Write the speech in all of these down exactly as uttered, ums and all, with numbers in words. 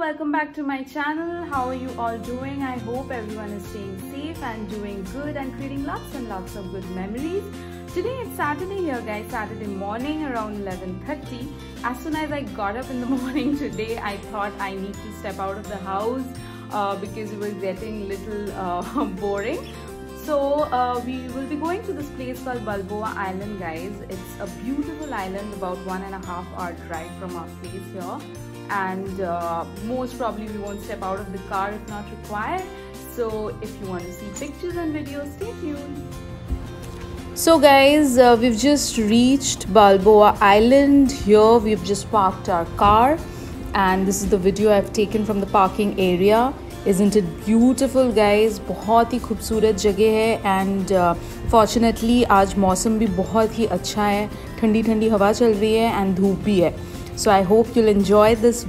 welcome back to my channel. How are you all doing? I hope everyone is staying safe and doing good and creating lots and lots of good memories. Today it's Saturday here guys, Saturday morning around eleven thirty. As soon as I got up in the morning today, I thought I need to step out of the house uh, because it was getting a little uh, boring. So uh, we will be going to this place called Balboa Island guys. It's a beautiful island, about one and a half hour drive from our place here. And uh, most probably we won't step out of the car if not required. So if you want to see pictures and videos, stay tuned. So guys, uh, we've just reached Balboa Island. Here we've just parked our car and this is the video I've taken from the parking area. Isn't it beautiful guys? बहुत ही खूबसूरत जगह है and uh, fortunately आज मौसम भी बहुत ही अच्छा है, ठंडी ठंडी हवा चल रही है and धूप भी है. So I hope you'll enjoy this.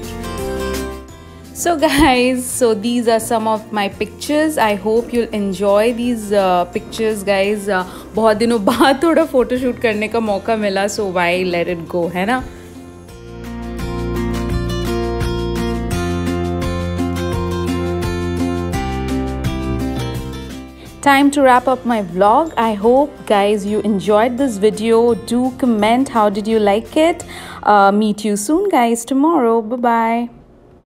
So guys, so these are some of my pictures. I hope you'll enjoy these uh, pictures guys. Uh, बहुत दिनों बाद थोड़ा फोटो शूट करने का मौका मिला, so why let it go, है ना? Time to wrap up my vlog. I hope guys you enjoyed this video. Do comment how did you like it. Uh, meet you soon guys tomorrow. Bye bye.